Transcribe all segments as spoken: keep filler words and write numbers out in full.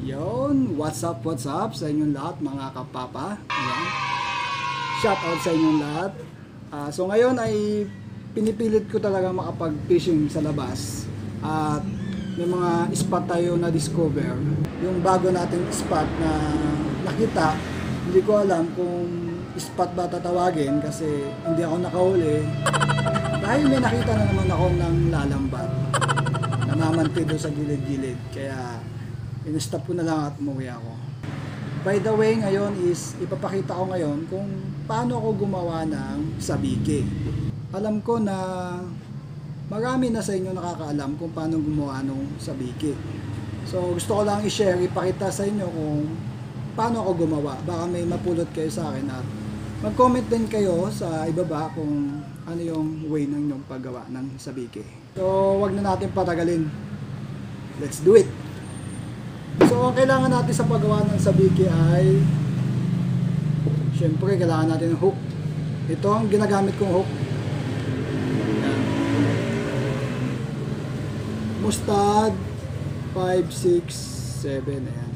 Yon, what's up, what's up sa inyong lahat mga kapapa. Ayan. Shout out sa inyong lahat. Uh, so ngayon ay pinipilit ko talaga makapag-fishing sa labas. At may mga spot tayo na discover. Yung bago nating spot na nakita, hindi ko alam kung spot ba tatawagin kasi hindi ako nakahuli. Dahil may nakita na naman ako ng lalambat. Namamanti doon sa gilid-gilid. Kaya in-stop ko na lang at umuwi ako. By the way, ngayon is ipapakita ko ngayon kung paano ako gumawa ng sabiki. Alam ko na marami na sa inyo nakakaalam kung paano gumawa ng sabiki. So gusto ko lang i-share, ipakita sa inyo kung paano ako gumawa. Baka may mapulot kayo sa akin at mag-comment din kayo sa ibaba kung ano yung way ng inyong paggawa ng sabiki. So wag na natin patagalin. Let's do it! So, ang kailangan natin sa paggawa ng sabiki ay syempre, kailangan natin ng hook. Ito ang ginagamit kong hook. Ayan. Mustad five, six, seven. Ayan.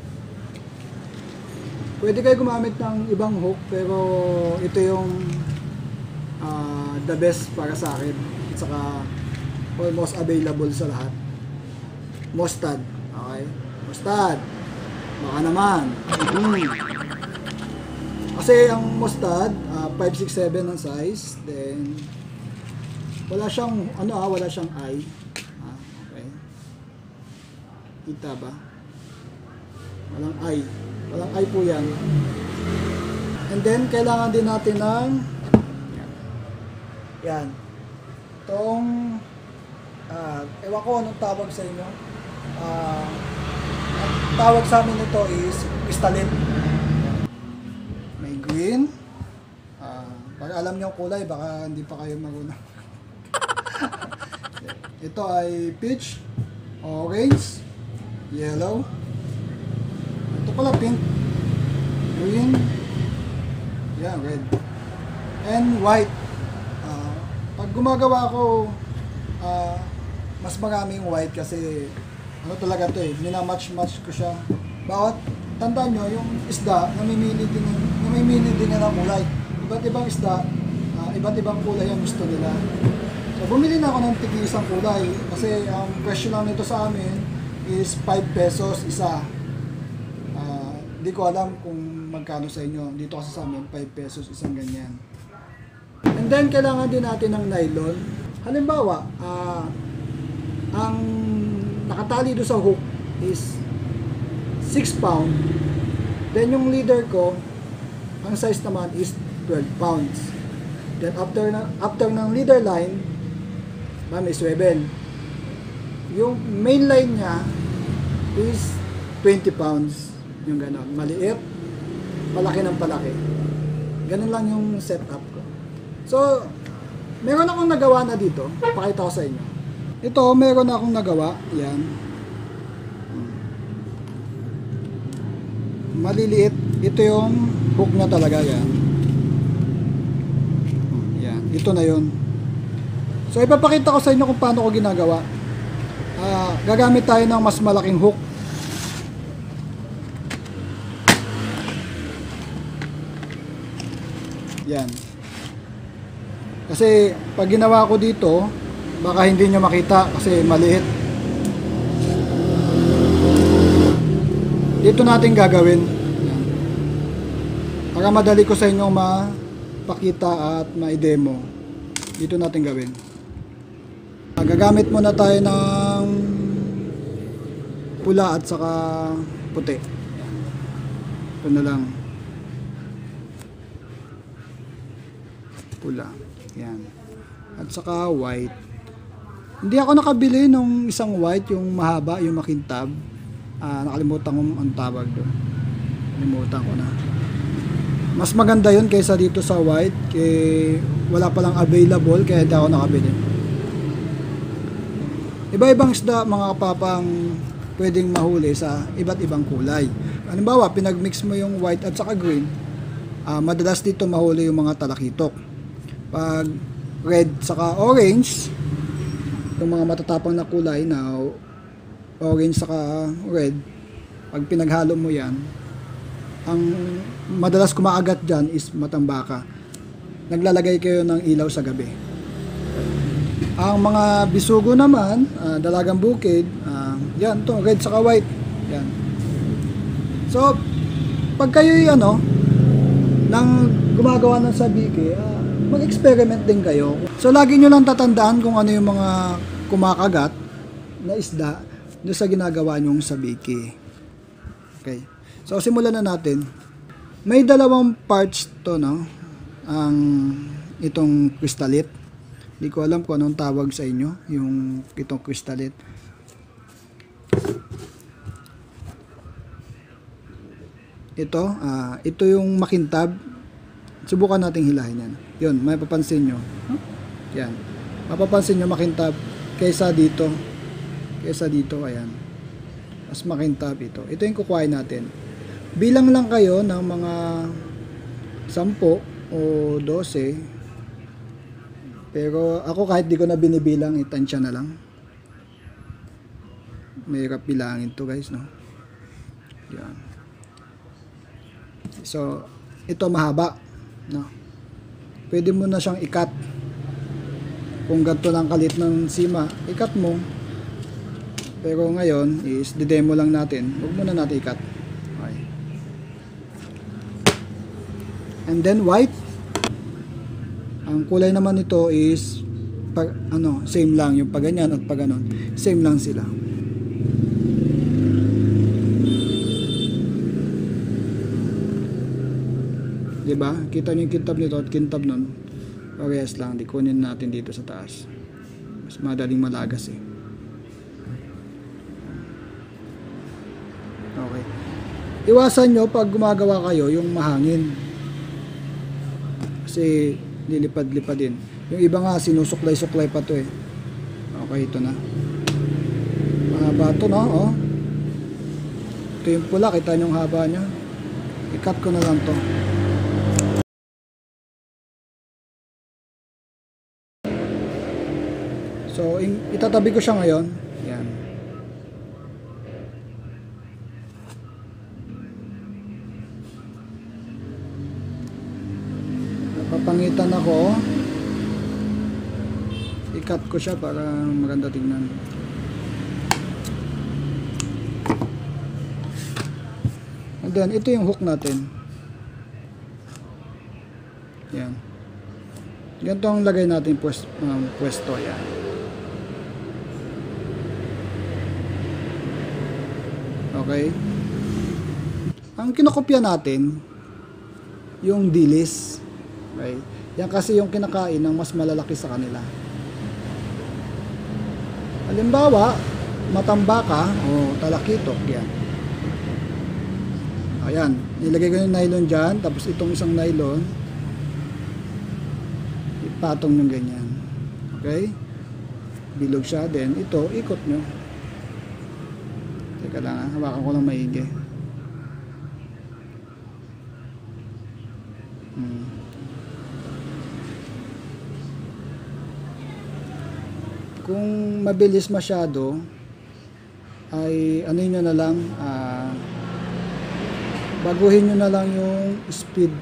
Pwede kayo gumamit ng ibang hook pero ito yung uh, the best para sa akin. At saka almost available sa lahat. Mustad. Okay. Mustad. Baka naman. Mm. Kasi ang mustad, uh, five, six, seven ang size. Then, wala siyang, ano ah, wala siyang eye. Ah, okay. Kita ba? Walang eye. Walang eye po yan. And then, kailangan din natin ng, yan. Itong, uh, ewan ko anong tawag sa inyo. Ah, uh, ang tawag sa amin nito is crystalline. May green. Uh, pag alam niyo ang kulay, baka hindi pa kayo marunong. Ito ay peach, orange, yellow. Ito pala pink, green, yeah, red, and white. Uh, pag gumagawa ako, uh, mas maraming white kasi ano talaga to eh, minamatch-match ko siya. Bawat, tandaan nyo, yung isda, namimili din, namimili din nga ng kulay. Iba't ibang isda, uh, iba't ibang kulay ang gusto nila. So, bumili na ako ng tig-isang kulay. Kasi ang presyo lang nito sa amin is five pesos isa. Hindi uh, ko alam kung magkano sa inyo. Dito kasi sa amin, five pesos isang ganyan. And then, kailangan din natin ng nylon. Halimbawa, uh, ang nakatali doon sa hook is six pound. Then yung leader ko, ang size naman is twelve pounds. Then after na, after ng leader line, may swivel. Yung main line niya is twenty pounds. Yung ganon. Maliit, palaki ng palaki. Ganon lang yung setup ko. So, meron akong nagawa na dito. Pakita ko sa inyo. Ito, meron akong nagawa. Yan. Maliliit. Ito yung hook na talaga. Yan. Yan. Ito na yun. So, ipapakita ko sa inyo kung paano ko ginagawa. Uh, gagamit tayo ng mas malaking hook. Yan. Kasi, pag ginawa ko dito, baka hindi nyo makita kasi maliit. Dito natin gagawin. Para madali ko sa inyo mapakita at ma-demo. Dito natin gawin. Gagamit muna tayo ng pula at saka puti. Ito na lang. Pula. Yan. At saka white. Hindi ako nakabili nung isang white, yung mahaba, yung makintab. Ah, nakalimutan ko ang tawag doon. Nakalimutan ko na. Mas maganda yun kaysa dito sa white. Kaya wala palang available, kaya hindi ako nakabili. Iba-ibang isda, mga kapapang pwedeng mahuli sa iba't ibang kulay. Halimbawa, pinagmix mo yung white at saka green, ah, madalas dito mahuli yung mga talakitok. Pag red saka orange, yung mga matatapang na kulay na orange saka red, Pag pinaghalo mo yan, ang madalas kumaagat dyan is matambaka. Naglalagay kayo ng ilaw sa gabi. Ang mga bisugo naman, uh, dalagang bukid, uh, yan to, red saka white. Yan. So, pag kayo'y ano, nang gumagawa ng sabiki, uh, mag-experiment din kayo. So, lagi nyo lang tatandaan kung ano yung mga kumakagat na isda doon sa ginagawa nyong sabiki. Okay. So, simulan na natin. May dalawang parts to, no? Ang itong crystalite. Hindi ko alam kung anong tawag sa inyo, yung itong crystalite. Ito, uh, ito yung makintab. Subukan nating hilahin yan. Yun, may papansin nyo. Yan. Mapapansin nyo makintab kaysa dito. Kaysa dito, ayan. Mas makintab ito. Ito yung kukuhain natin. Bilang lang kayo ng mga sampo o dose. Pero ako kahit di ko na binibilang, itansya na lang. Mahirap bilangin to guys, no? Yan. So, ito mahaba, no? Pwede mo na siyang ikat. Kung ganito lang kalit ng sima, ikat mo. Pero ngayon is didemo lang natin. Huwag muna natin ikat. Okay. And then white. Ang kulay naman nito is pag, ano, same lang yung pag ganyan at pag ganon. Same lang sila. Diba? Kita nyo yung kintab nito at kintab nun. Parehas lang. Di kunin natin dito sa taas. Mas madaling malagas eh. Okay. Iwasan nyo pag gumagawa kayo yung mahangin. Kasi lilipad-lipad din. Yung iba nga sinusuklay-suklay pa to eh. Okay, ito na. Mahaba to, no? Oh. Ito yung pula. Kita nyo yung haba nya. I-cut ko na lang to. So, in, itatabi ko siya ngayon. Yan. Napapangitan ako. I-cut ko siya para maganda tingnan. And then, ito yung hook natin. Yan. Ganito ang lagay natin pwesto, um, pwesto. Yan. Okay. Ang kinokopya natin yung dilis. Okay. Yan kasi yung kinakain ng mas malalaki sa kanila. Halimbawa, matambaka o talakitok yan. Ayan, nilagay ko yung nylon dyan, tapos itong isang nylon ipatong yung ganyan. Okay? Bilog siya, then ito, ikot nyo. Teka lang ha, hawakan ko lang maigi. Hmm. Kung mabilis masyado, ay ano nyo na lang, ah, baguhin nyo na lang yung speed.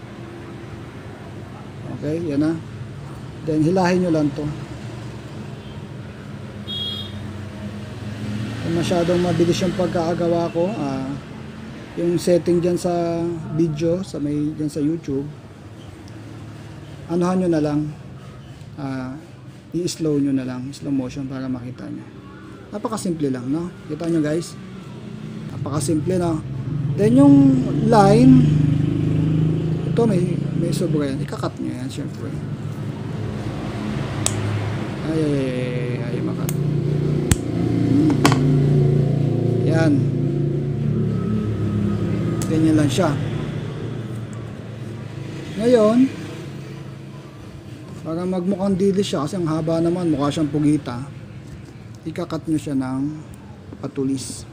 Okay, yan na. Then hilahin nyo lang to. Kung masyadong mabilis yung pagkakagawa ko, ah, yung setting dyan sa video, sa may dyan sa YouTube, anuhan nyo na lang, ah, i-slow nyo na lang, slow motion para makita nyo. Napakasimple lang, no? Kita nyo guys? Napakasimple, no? Then yung line, ito may, may sobra yan, ikakat nyo yan, syempre. Ay, ay, ay, ay, ay, makat. Yan. Ganyan lang siya. Ngayon, para magmukhang dilis siya, kasi ang haba naman, mukha siyang pugita, ikakat nyo siya ng patulis.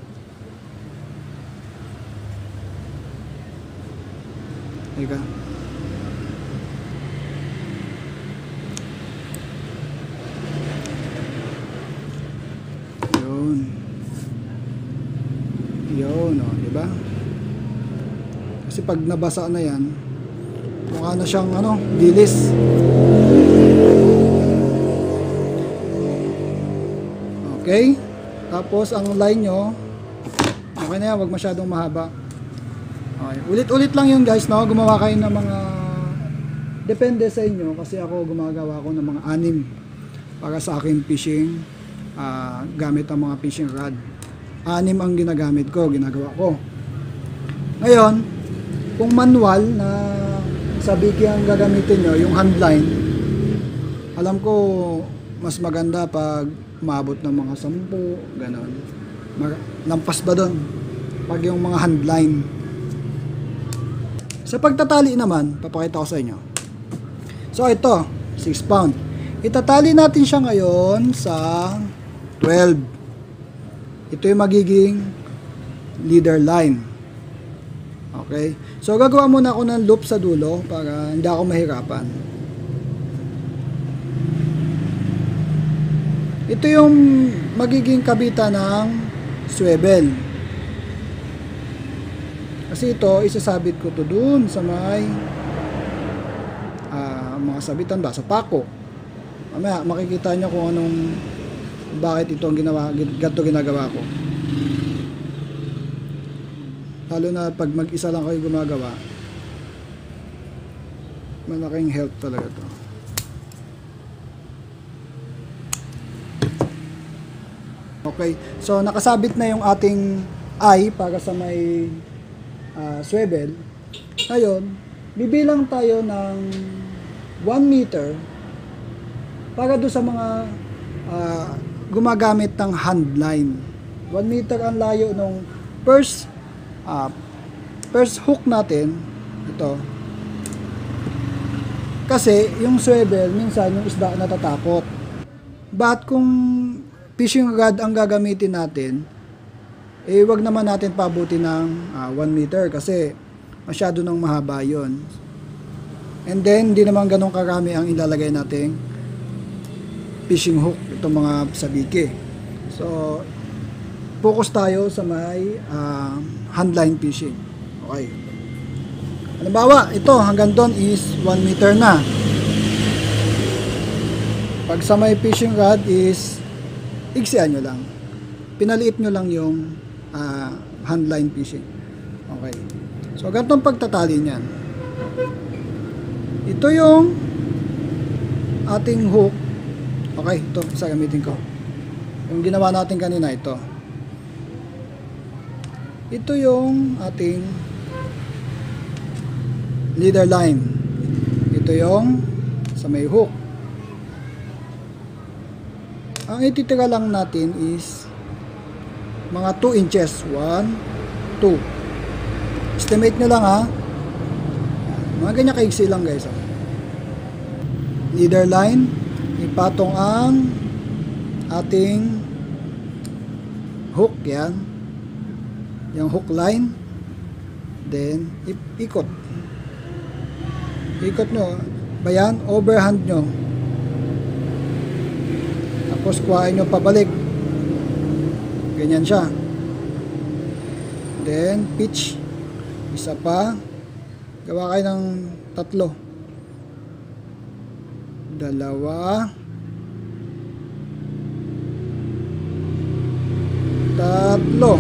Teka. Yun. Yun, no, di ba? Kasi pag nabasa na yan, mukha na siyang ano, dilis. Okay? Tapos ang line nyo, okay na yan, wag masyadong mahaba. Okay. Ulit-ulit lang yun guys, no? Gumawa kayo ng mga, depende sa inyo, kasi ako gumagawa ko ng mga anim para sa akin fishing, uh, gamit ang mga fishing rod. Anim ang ginagamit ko, ginagawa ko. Ngayon, kung manual na sabiki ang gagamitin nyo, yung handline, alam ko mas maganda pag maabot ng mga sampu, ganon. Lampas ba doon? Pag yung mga handline. Sa pagtatali naman, papakita ko sa inyo. So ito, six pound. Itatali natin siya ngayon sa twelve. Ito yung magiging leader line. Okay? So gagawa muna ako ng loop sa dulo para hindi ako mahirapan. Ito yung magiging kabitan ng swivel. Kasi ito, isasabit ko to dun sa may uh, mga sabitan ba, sa pako. Mamaya, makikita nyo kung anong, bakit ito ang ginawa, ganito ginagawa ko. Lalo na pag mag-isa lang kayo gumagawa, malaking help talaga to. Okay, so nakasabit na yung ating eye para sa may uh, swivel. Ngayon, bibilang tayo ng one meter para do sa mga uh, gumagamit ng handline. one meter ang layo nung first uh, first hook natin. Ito. Kasi yung swivel, minsan yung isda natatakot. But kung fishing rod ang gagamitin natin, eh wag naman natin pabuti ng uh, one meter kasi masyado nang mahaba yon. And then, hindi naman ganun karami ang ilalagay nating fishing hook, itong mga sabiki. So, focus tayo sa may uh, handline fishing. Okay. Halimbawa, ito hanggang doon is one meter na. Pag sa may fishing rod is iksian nyo lang. Pinaliit nyo lang yung uh, handline fishing. Okay. So, ganitong pagtatali niyan. Ito yung ating hook. Okay, ito sa gamitin ko. Yung ginawa natin kanina, ito. Ito yung ating leader line. Ito yung sa may hook. Ang ititira lang natin is mga two inches. one, two. Estimate nyo lang ha. Mga ganyan kaigsi lang guys. Leader line. Ipatong ang ating hook. Yan. Yung hook line. Then, ikot. Ikot nyo. Bayan, overhand nyo. Tapos kuhain nyo pabalik. Ganyan siya. Then, pitch. Isa pa. Gawa kayo ng tatlo. Dalawa. Tatlo.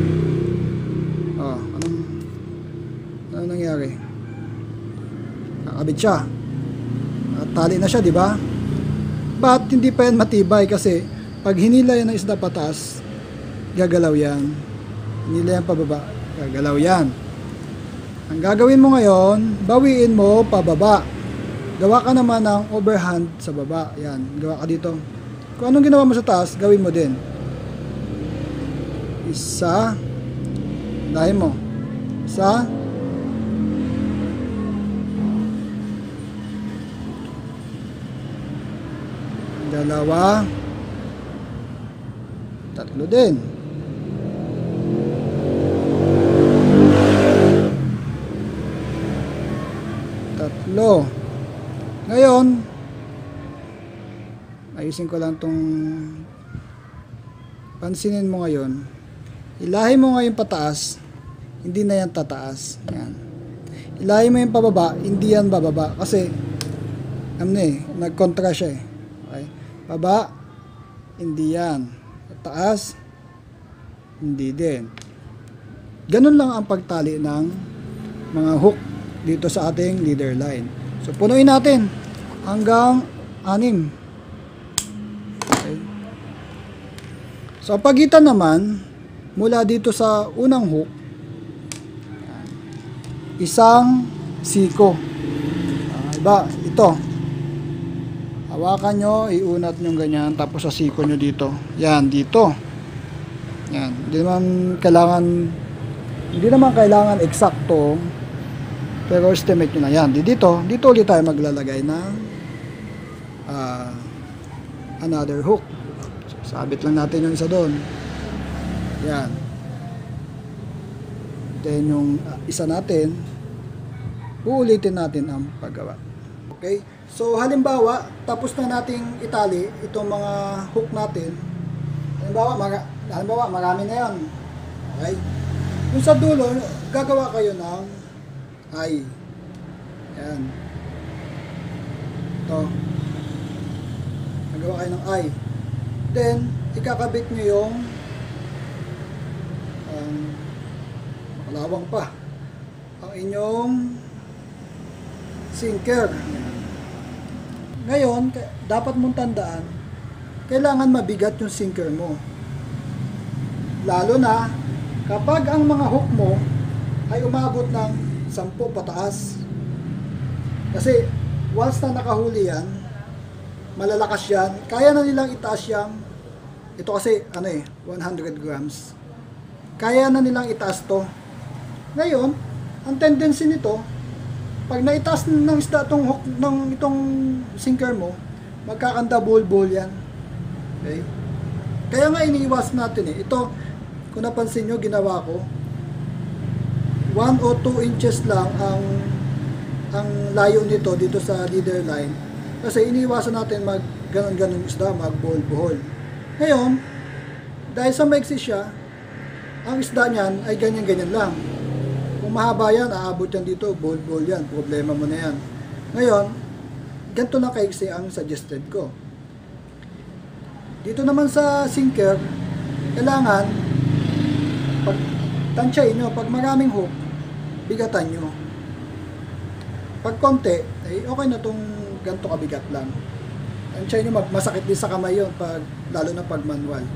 Oh, anong anong nangyari? Nakabit siya. Tali na siya, di ba? But hindi pa yan matibay kasi pag hinila yan ng isda patas, gagalaw yan. Hinila yan pababa, gagalaw yan. Ang gagawin mo ngayon, bawiin mo pababa. Gawa ka naman ng overhand sa baba. Yan, gawa ka dito. Kung anong ginawa mo sa taas, gawin mo din. Isa. Dahin mo. Isa. Dalawa. Tatlo din. Tatlo. Ngayon, ayusin ko lang tong pansinin mo ngayon. Ilahi mo ngayon pataas, hindi na yan tataas. Yan. Ilahi mo yung pababa, hindi yan bababa. Kasi, ano eh, nag-contra siya eh. Okay? Baba, hindi yan. Taas, hindi din. Ganun lang ang pagtali ng mga hook dito sa ating leader line. So, punuin natin hanggang anim. Okay. So, ang pagitan naman, mula dito sa unang hook, isang siko. Uh, iba, ito. Hawakan nyo, iunat nyo ganyan, tapos sa siko nyo dito. Yan, dito. Yan, hindi naman kailangan, hindi naman kailangan eksakto, pero estimate nyo na. Yan, dito, dito ulit tayo maglalagay ng uh, another hook. So, sabit lang natin yung isa doon. Yan. Then yung uh, isa natin, uulitin natin ang paggawa. Okay? So halimbawa, tapos na nating itali itong mga hook natin. Halimbawa, maga, halimbawa marami na yan. Okay? Yung sa dulo, gagawa kayo ng eye. Yan. Ito. Gagawa kayo ng eye. Then, ikakabit nyo yung Um, makalawang pa ang inyong sinker. Ngayon, dapat mong tandaan, kailangan mabigat yung sinker mo. Lalo na kapag ang mga hook mo ay umabot ng sampu pataas. Kasi once na nakahuli yan, malalakas yan, kaya na nilang itaas yung, ito kasi ano eh, one hundred grams. Kaya na nilang itaas to. Ngayon, ang tendency nito, pag naitaas ng isda itong hook ng itong sinker mo, magkakanda bol-bol yan. Okay? Kaya nga iniiwas natin eh. Ito, kung napansin nyo, ginawa ko, one o two inches lang ang ang layo nito dito sa leader line. Kasi iniiwasan natin mag ganon-ganon isda, mag bol-bol. Ngayon, dahil sa maiksi siya, ang isda niyan ay ganyan-ganyan lang. Kung mahaba yan, aabot yan dito, bol-bol yan, problema mo na yan. Ngayon, ganito lang kaiksi ang suggested ko. Dito naman sa sinker, kailangan, pag tansyain nyo, pag maraming hook, bigatan nyo. Pag konti, ay okay na itong ganito kabigat lang. Tansyain nyo, masakit din sa kamay yun, pag, lalo na pag manual.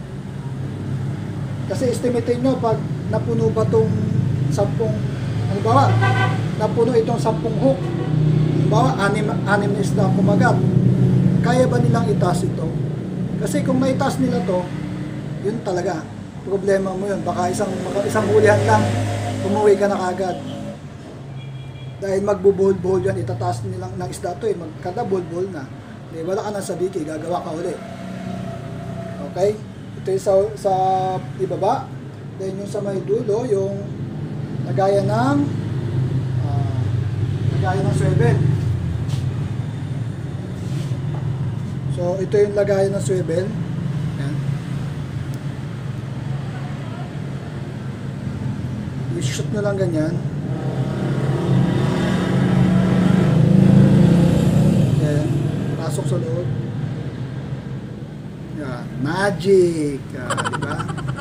Kasi estimate nyo, pag napuno ba itong sampung, halimbawa, napuno itong sampung hook, halimbawa, anim, anim na isda kumagat, kaya ba nilang itaas ito? Kasi kung naitaas nila to, yun talaga, problema mo yun. Baka isang, isang hulihan lang, umuwi ka na kagad. Dahil magbubuhol-buhol yan, itataas nilang ng isda to eh, magkada buhol-buhol na. Di, wala ka ng sabiki, gagawa ka ulit. Okay? Ito yung sa, sa ibaba, then yung sa may dulo, yung nagaya ng uh, nagaya ng swivel. So ito yung lagayan ng swivel. Yan. I-shoot nyo lang ganyan. Yan. Pasok sa loob. Yan. Magic. Uh, diba?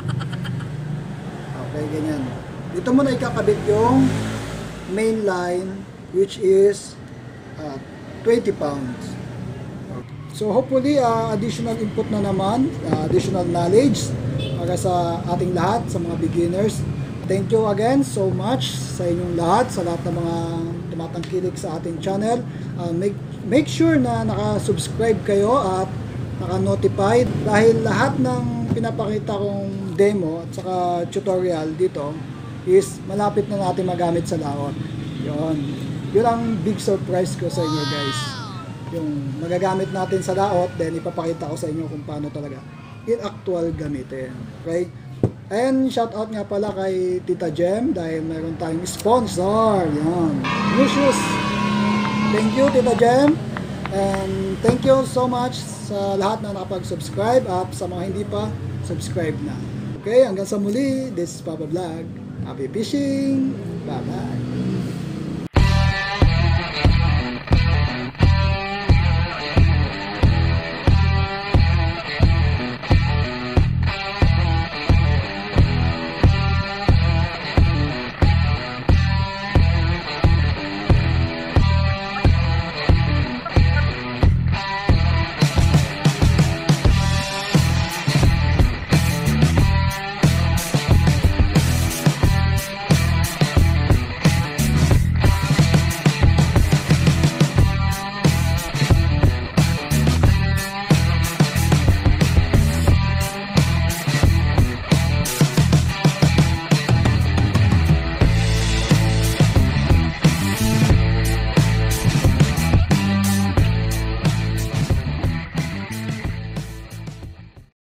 Okay, ganyan. Dito mo na ikakabit yung main line, which is uh, twenty pounds. So hopefully uh, additional input na naman, uh, additional knowledge para sa ating lahat, sa mga beginners. Thank you again so much sa inyong lahat, sa lahat ng mga tumatangkilik sa ating channel. Uh, make, make sure na naka-subscribe kayo at naka-notified dahil lahat ng pinapakita kong demo at saka tutorial dito is malapit na natin magamit sa laot. Yun. Yun ang big surprise ko sa inyo guys. Yung magagamit natin sa laot, then ipapakita ko sa inyo kung paano talaga in actual gamitin. Okay? And shout out nga pala kay Tita Jem dahil meron tayong sponsor. Yan. New shoes. Thank you Tita Jem. And thank you so much sa lahat na nakapag-subscribe at sa mga hindi pa, subscribe na. Okay, hanggang sa muli. This is Papa Vlog. Happy fishing. Bye-bye.